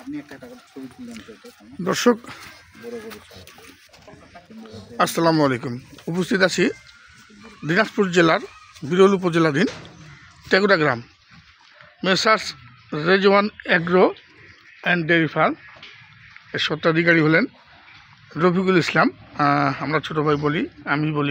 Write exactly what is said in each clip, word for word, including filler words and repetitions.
দর্শক আসসালামু আলাইকুম। উপস্থিত আছি দিনাজপুর জেলার বিরল উপজেলাধীন টেগুড়া গ্রাম messrs Rezwan agro and dairy farm এর স্বত্বাধিকারী হলেন রফিকুল ইসলাম। আমরা ছোটো ভাই বলি, আমি বলি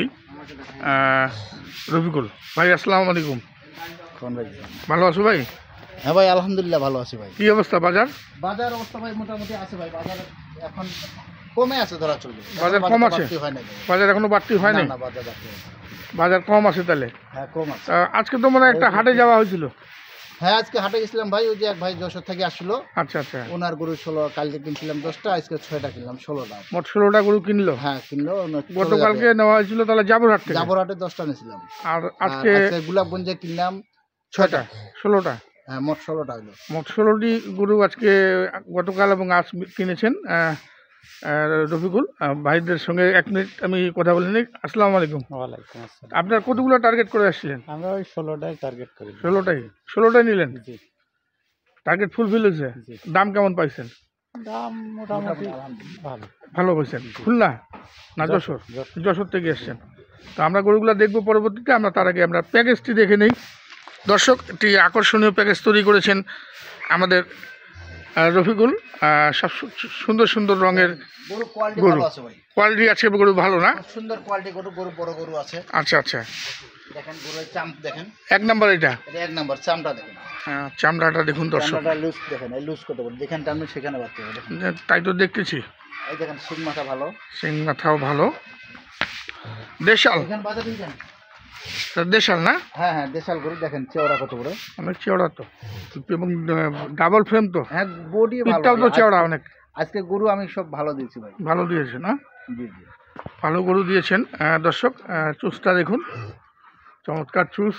রফিকুল ভাই। আসসালামু আলাইকুম। ভালো আছো ভাই? হ্যাঁ ভাই, আলহামদুলিল্লাহ ভালো আছি ভাই। কি অবস্থা বাজার? বাজার অবস্থা ভাই মোটামুটি আছে ভাই। বাজার এখন কমে আছে, ধরা চলবে। বাজার কম আছে? বাজার এখনো বাড়তি হয় নাই? না, বাজার বাড়তি হয়। বাজার কম আছে তাহলে? হ্যাঁ, কম আছে। আজকে তো মনে একটা হাটে যাওয়া হয়েছিল? হ্যাঁ, আজকে হাটে গেছিলাম ভাই। ওই যে এক ভাই যশোর থেকে আসলো। আচ্ছা আচ্ছা। ওনার গরু ষোলো, কালকে কিনছিলাম দশটা, আজকে ছয়টা কিনলাম, ষোলোটা। মোট ষোলোটা গরু কিনলো? হ্যাঁ, কিনলো। গতকালকে নেওয়া হয়েছিল তাহলে জাবরহাট থেকে? জাবরহাটে দশটা নিয়েছিলাম। আর আজকে গোলাপগঞ্জে কিনলাম ছয়টা, ষোলোটা। হ্যাঁ, মোট ষোলোটা হলো। মোট ষোলোটি গরু আজকে গতকাল এবং আজ কিনেছেন রফিকুল। ভাইদের সঙ্গে এক মিনিট আমি কথা বলে নিই। আসসালামু আলাইকুম। ওয়ালাইকুম আসসালাম। আপনার কতগুলো টার্গেট করে আসছিলেন? আমরা ওই ষোলোটাই টার্গেট করি। ষোলোটাই ষোলোটাই নিলেন? জি। টার্গেট ফুলফিল হয়েছে? দাম কেমন পাইছেন? দাম মোটামুটি ভালো। ভালো পাইছেন? খুলনা না যশোর? যশোর থেকে এসছেন। তো আমরা গরুগুলো দেখবো পরবর্তীতে। আমরা তার আগে আমরা প্যাকেজটি দেখে নিই। দর্শক, একটি আকর্ষণীয় প্যাকেজ তৈরি করেছেন আমাদের রফিকুল। সব সুন্দর সুন্দর রঙের গরু, কোয়ালিটি আছে গরু ভালো না? সুন্দর কোয়ালিটি গরু, গরু বড় গরু আছে। আচ্ছা আচ্ছা। দেখেন গরুর চাম দেখেন, এক নাম্বার এটা? এটা এক নাম্বার। চামড়া দেখেন, হ্যাঁ চামড়াটা দেখুন দর্শক। চামড়াটা লুজ দেখেন, এই লুজ করতে পারেন। যেখানে টানবেন সেখানে বাড়তে হবে। তাই তো দেখতেছি। এই দেখেন সিং মাথা ভালো, সিং মাথাও ভালো। দেশাল? এখানে বাজার দিন। দেশাল না? হ্যাঁ হ্যাঁ, দেশাল গরু। দেখেন চেওড়া কত বড়, অনেক চেওড়া তো, এবং ডাবল ফ্রেম তো। হ্যাঁ, বডি ভালো, পিঠটাও তো চেওড়া অনেক। আজকে গরু আমি সব ভালো দিয়েছি ভাই। ভালো দিয়েছেন? না, জি জি, ভালো গরু দিয়েছেন। দর্শক, চুসটা দেখুন, চমৎকার চুস।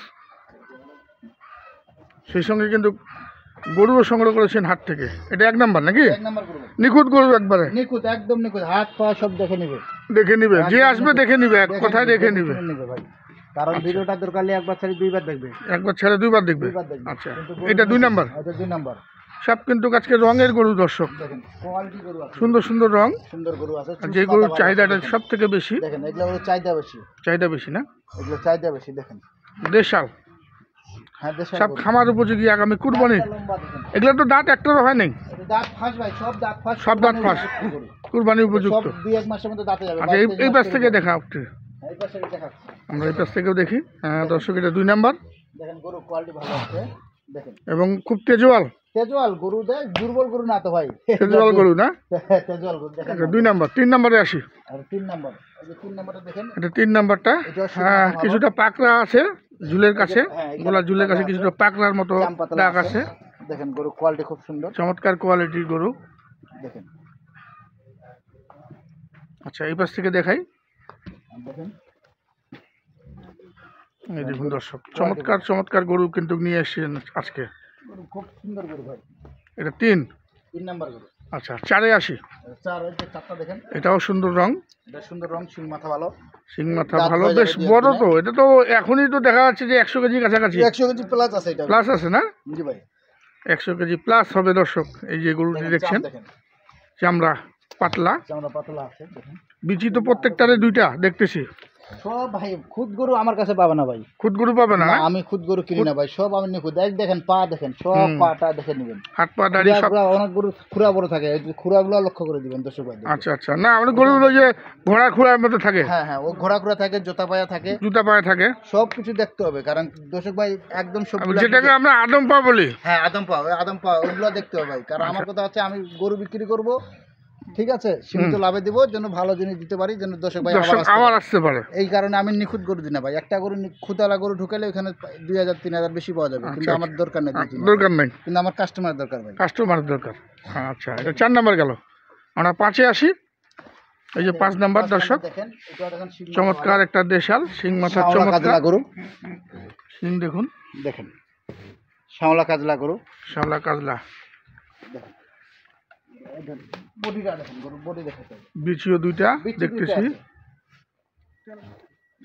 সেই সঙ্গে কিন্তু গরুও সংগ্রহ করেছেন হাট থেকে। এটা এক নাম্বার নাকি? এক নাম্বার গরু, নিখুঁত গরু, একবারে নিখুঁত, একদম নিখুঁত। হাত পা সব দেখে নিবে, দেখে নিবে। যে আসবে দেখে নিবে, এক কথায় দেখে নিবে ভাই। কারণ ভিডিওটা দরকার হলে একবার ছেড়ে দুইবার দেখবে। একবার ছেড়ে দুইবার দেখবে? আচ্ছা, এটা দুই নাম্বার। এটা দুই নাম্বার। সব কিন্তু আজকে রঙের গরু দর্শক। দেখেন কোয়ালিটি গরু আছে, সুন্দর সুন্দর রং, সুন্দর গরু আছে। যে গরুর চাহিদাটা সব থেকে বেশি। দেখেন এগুলো গরুর চাহিদা বেশি। চাহিদা বেশি না? এগুলো চাহিদা বেশি। দেখেন দেশাল, হ্যাঁ দেশাল, সব খামার উপযোগী, আগামী কুরবানি। এগুলো তো দাঁত একটারও হয় নাই? দাঁত ফাঁস ভাই, সব দাঁত ফাঁস, সব দাঁত ফাঁস, কুরবানি উপযুক্ত। সব দুই এক মাসের মধ্যে দাঁতে যাবে। আচ্ছা, এই পাশ থেকে দেখা একটু, এই পাশ থেকে দেখা, আমরা এই পাশ থেকেও দেখি। দর্শক, এটা দুই নাম্বার। দেখেন গরু কোয়ালিটি ভালো আছে। দেখেন এবং খুব তেজওয়াল। তেজওয়াল গরু, দেখ দুর্বল গরু না তো ভাই, তেজওয়াল গরু না? তেজওয়াল গরু। দেখেন দুই নাম্বার। তিন নাম্বারে আসি। আর তিন নাম্বার, এই যে তিন নাম্বারটা দেখেন, এটা তিন নাম্বারটা। হ্যাঁ, কিছুটা পাকড়া আছে ঝুলের কাছে, গলা ঝুলের কাছে কিছুটা পাকড়ার মতো দাগ আছে। দেখেন গরু কোয়ালিটি খুব সুন্দর, চমৎকার কোয়ালিটির গরু। দেখেন। আচ্ছা, এই পাশ থেকে দেখাই। দেখেন এই দেখুন দর্শক, চমৎকার চমৎকার গরু কিন্তু নিয়ে এসেছেন আজকে। খুব সুন্দর গরু ভাই। এটা তিন তিন নাম্বার গরু। আচ্ছা, চারে আসি। চার, এই যে চারটা দেখেন, এটাও সুন্দর রং। এটা সুন্দর রং, সিং মাথা ভালো, সিং মাথা ভালো, বেশ বড় তো। এটা তো এখনই তো দেখা যাচ্ছে যে একশো কেজি কাছাকাছি। একশো কেজি প্লাস আছে। এটা প্লাস আছে না? জি ভাই, একশো কেজি প্লাস হবে দর্শক। এই যে গরুটি দেখছেন, চামড়া পাতলা, চামড়া পাতলা আছে। দেখেন বিচি তো প্রত্যেকটারে দুইটা দেখতেছি। সব ভাই খুদ গরু আমার কাছে পাবে না ভাই। খুদ গরু পাবে না? আমি খুদ গরু কিনি না ভাই, সব আমি নিখুঁত। এক দেখেন পা, দেখেন সব পাটা দেখে নেবেন। হাত পা দাড়ি সব। অনেক গরু খুরা বড় থাকে, এই খুরাগুলো লক্ষ্য করে দিবেন দর্শক ভাই। আচ্ছা আচ্ছা। না, অনেক গরুগুলো যে ঘোড়া খুঁড়ার মতো থাকে। হ্যাঁ হ্যাঁ, ও ঘোড়া খুরা থাকে, জুতা পায়া থাকে, জুতা পায়ে থাকে, সব কিছু দেখতে হবে। কারণ দর্শক ভাই একদম সব, যেটাকে আমরা আদম পা বলি। হ্যাঁ, আদম পা, আদম পা ওগুলো দেখতে হবে ভাই। কারণ আমার কথা হচ্ছে আমি গরু বিক্রি করব, ঠিক আছে, সীমিত লাভে দিব, যেন ভালো জিনিস দিতে পারি, যেন দর্শক ভাই আবার আসতে পারে। এই কারণে আমি নিখুঁত গরু দিই না ভাই। একটা গরু খুদালা গরু ঢুকালে ওখানে দুই হাজার তিন হাজার বেশি পাওয়া যাবে, কিন্তু আমার দরকার নেই, দরকার নেই, কিন্তু আমার কাস্টমার দরকার ভাই, কাস্টমার দরকার। আচ্ছা, এটা চার নাম্বার গেল। আমরা পাঁচে আসি। এই যে পাঁচ নাম্বার দর্শক, চমৎকার একটা দেশাল, সিং মাথা, চমৎকার গরু। সিং দেখুন, দেখেন শাওলা কাজলা গরু, শাওলা কাজলা। বিচিও দুইটা দেখতেছি।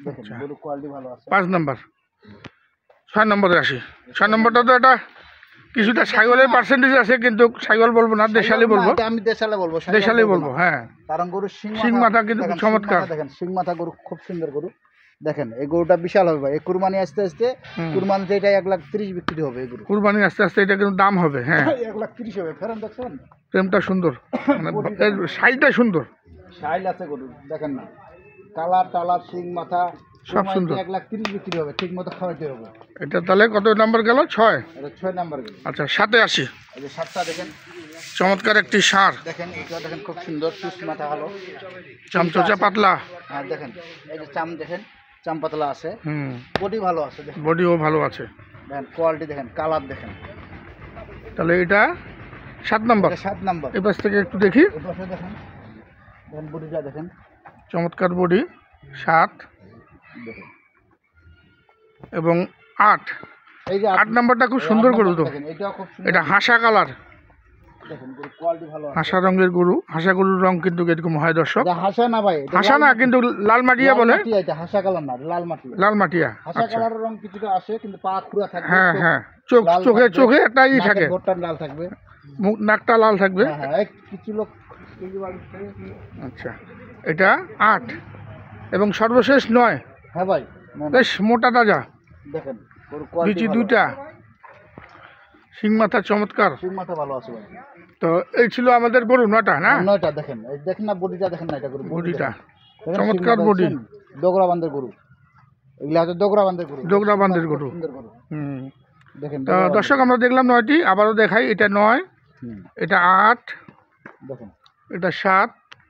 পাঁচ নাম্বার। ছয় নম্বরে আসি। ছয় নম্বরটা তো এটা কিছুটা ছাগলের পার্সেন্টেজ আছে, কিন্তু ছাগল বলবো না, দেশালি বলবো। না, এটা আমি দেশালে বলবো, শাহিওয়াল দেশালি বলবো বলবো, না। হ্যাঁ। কারণ গরু শিং শিং মাথা কিন্তু দেখেন, শিং চমৎকার। মাথা দেখেন, শিং মাথা গরু খুব সুন্দর গরু। দেখেন এই গরুটা বিশাল হবে ভাই। এই কুরবানি আসতে আসতে হুম। কুরবানি যেটা এক লাখ তিরিশ বিক্রি হবে এই গরু। কুরবানি আস্তে আস্তে এটা কিন্তু দাম হবে, হ্যাঁ। এক লাখ তিরিশ হবে। ফেরান দেখছেন, প্রেমটা সুন্দর, মানে এর সাইজটা সুন্দর, শাইল আছে গরু দেখেন না, কালার টালার শিং মাথা সব সুন্দর। এক লাখ তিরিশ বিক্রি হবে, ঠিক মতো খাওয়াইতে হবে। এটা তাহলে কত নাম্বার গেল? ছয়। এটা ছয় নাম্বার গরু। আচ্ছা, সাথে আসি। এই যে সাতটা দেখেন, চমৎকার একটি ষাঁড়, দেখেন এটা দেখেন খুব সুন্দর, সুস মাথা ভালো, চামচোচা পাতলা। আর দেখেন এই যে চাম দেখেন, চাম পাতলা আছে, হুম, বডি ভালো আছে। দেখেন বডিও ভালো আছে। দেখেন কোয়ালিটি দেখেন, কালার দেখেন। তাহলে এটা সাত নাম্বার। এটা সাত নাম্বার। এই পাশ থেকে একটু দেখি। এই পাশে দেখেন, দেখেন বডিটা দেখেন, চমৎকার বডি, সাত দেখেন এবং আট। এই যে আট নাম্বারটা খুব সুন্দর গরু তো। দেখেন এটাও খুব সুন্দর। এটা হাসা কালার, দেখেন গরু কোয়ালিটি ভালো আছে। হাসা রঙের গরু। হাসা গরুর রং কিন্তু এরকম হয় দর্শক। এটা হাসা না ভাই, এটা হাসা লাল না, মাটি। কিন্তু লাল মাটিয়া লাল বলে। মাটি, এটা হাসা কালার না, লাল মাটি। লাল মাটিয়া, হাসা আচ্ছা। কালারের রং কিছুটা আসে, কিন্তু পা খুঁড়া থাকবে। হ্যাঁ চোখ হ্যাঁ, চোখ লাল চোখে থাকবে, চোখে একটা ই নাকের থাকে, গোড়টা লাল থাকবে। মুখ নাকটা লাল থাকবে। হ্যাঁ হ্যাঁ, এই কিছু লোক আচ্ছা, এটা আট এবং সর্বশেষ নয়। হ্যাঁ ভাই, না, না, বেশ মোটা তাজা, দেখেন গরু কোয়ালিটি বিচি দুইটা, শিং মাথা চমৎকার। শিং মাথা ভালো আছে ভাই। তো এই ছিল আমাদের গরু নটা না? নয়টা দেখেন, এই দেখেন না বডিটা দেখেন না, এটা গরু বডিটা দেখেন, চমৎকার শিং মাথা বডি। দেখছেন? দোগরা বান্ধের গরু, এগুলা হচ্ছে দোগরা বান্ধের গরু। দোগরা বান্ধের গরু। সুন্দর গরু হুম। দেখেন। তো দর্শক আমরা দেখলাম নয়টি, আবারও দেখাই। এটা নয়, হুম, এটা আট, দেখেন এটা সাত,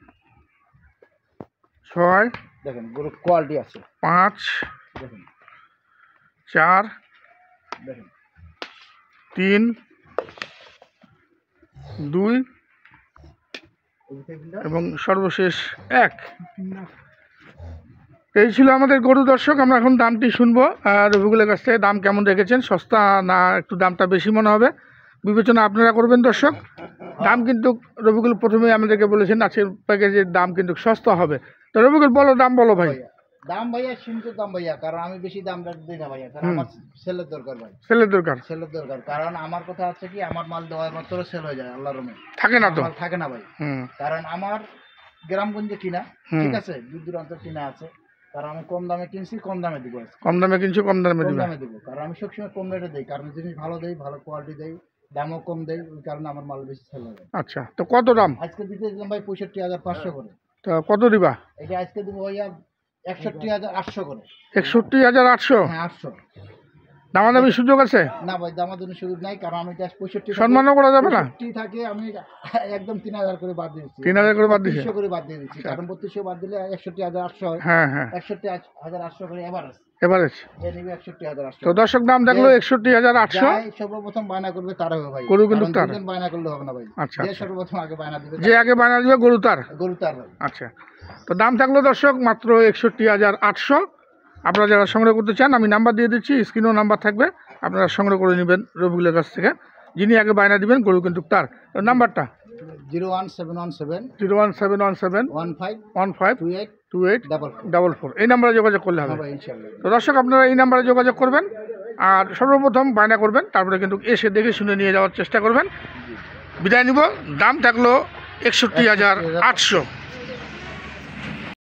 ছয়, দেখেন গরু কোয়ালিটি আছে। পাঁচ, দেখেন চার, দেখেন তিন, দুই এবং সর্বশেষ এক। এই ছিল আমাদের গরু দর্শক। আমরা এখন দামটি শুনবো আর রবিগুলোর কাছ থেকে। দাম কেমন রেখেছেন, সস্তা না একটু দামটা বেশি মনে হবে, বিবেচনা আপনারা করবেন দর্শক। দাম কিন্তু রবিগুল প্রথমেই আমাদেরকে বলেছেন আজকের প্যাকেজের দাম কিন্তু সস্তা হবে। তো রবিগুল বলো, দাম বলো ভাই। দাম ভাইয়া সীমিত দাম ভাইয়া, কারণ আমি বেশি দাম দিই না ভাইয়া, কারণ হুম। আমার সেলের দরকার ভাই, সেলের দরকার সেলের দরকার। কারণ আমার কথা হচ্ছে কি, আমার মাল দেওয়ার মাত্র সেল হয়ে যায় আল্লাহর রহমতে, থাকে না তো। মাল থাকে না ভাই। হুম কারণ আমার গ্রামগঞ্জে কিনা, হুম। ঠিক আছে, দূর দূরান্ত কিনা আছে, কারণ আমি কম দামে কিনছি, কম দামে দিব আজকে। কম দামে কিনছো, কম দামে কম দিবে। দামে দিব, কারণ আমি সবসময় কম রেটে দিই, কারণ জিনিস ভালো দেই, ভালো কোয়ালিটি দেই, দামও কম দেই, ওই কারণে আমার মাল বেশি সেল হয়। আচ্ছা, তো কত দাম? আজকে দিতে দিলাম ভাই পঁয়ষট্টি হাজার পাঁচশো করে। তো কত দিবা? এটা আজকে দিব ভাইয়া একষট্টি হাজার আটশো করে। একষট্টি হাজার আটশো। হ্যাঁ, আটশো। দামাদামি সুযোগ আছে? না ভাই, দামাদামি সুযোগ নাই, কারণ আমি এটা পঁয়ষট্টি সম্মানও করা যাবে না? পঁয়ষট্টি থাকে, আমি একদম তিন হাজার করে বাদ দিয়েছি। তিন হাজার করে বাদ দিছে? বত্রিশশো করে বাদ দিয়ে দিচ্ছি, কারণ বত্রিশশো বাদ দিলে একষট্টি হাজার আটশো হয়। হ্যাঁ হ্যাঁ, একষট্টি হাজার আটশো করে এভারেজ, এভারেজ। যে নিবে একষট্টি হাজার আটশো। তো দর্শক দাম দেখলো একষট্টি হাজার আটশো। যাই সর্বপ্রথম বায়না করবে তার হবে ভাই, গরু কিন্তু কারণ তার। দুজন বায়না করলে হবে না ভাই। আচ্ছা, যে আচ্ছা। সর্বপ্রথম আগে বায়না দিবে, যে আগে বানা দিবে গরু তার। গরু তার ভাই। আচ্ছা, তো দাম থাকলো দর্শক মাত্র একষট্টি হাজার আটশো। আপনারা যারা সংগ্রহ করতে চান আমি নাম্বার দিয়ে দিচ্ছি, স্ক্রিনেও নাম্বার থাকবে, আপনারা সংগ্রহ করে নেবেন রবিগুলের কাছ থেকে। যিনি আগে বায়না দিবেন গরু কিন্তু তার। তো নাম্বারটা zero one seven one seven zero one seven one seven one five one five two eight two eight double four. Double four এই নাম্বারে যোগাযোগ করলে হবে। হ্যাঁ ভাই, ইনশাআল্লাহ। তো দর্শক আপনারা এই নাম্বারে যোগাযোগ করবেন আর সর্বপ্রথম বায়না করবেন, তারপরে কিন্তু এসে দেখে শুনে নিয়ে যাওয়ার চেষ্টা করবেন। বিদায় নিব। দাম থাকলো একষট্টি হাজার আটশো।